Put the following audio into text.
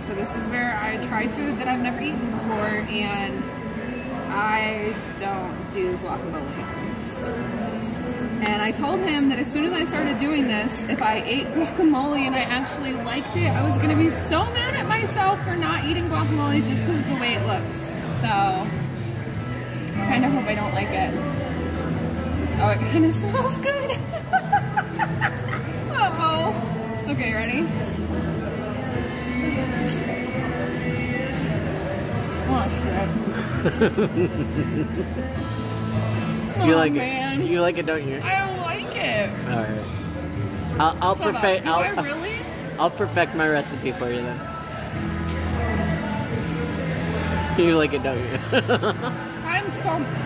So this is where I try food that I've never eaten before, and I don't do guacamole. And I told him that as soon as I started doing this, if I ate guacamole and I actually liked it, I was gonna be so mad at myself for not eating guacamole just because of the way it looks. So, I kind of hope I don't like it. Oh, it kind of smells good. Uh-oh. Okay, ready? Oh, shit. You like man. it? You like it, don't you? I don't like it. All right. I'll perfect. Do I really? I'll perfect my recipe for you then. You like it, don't you? I'm so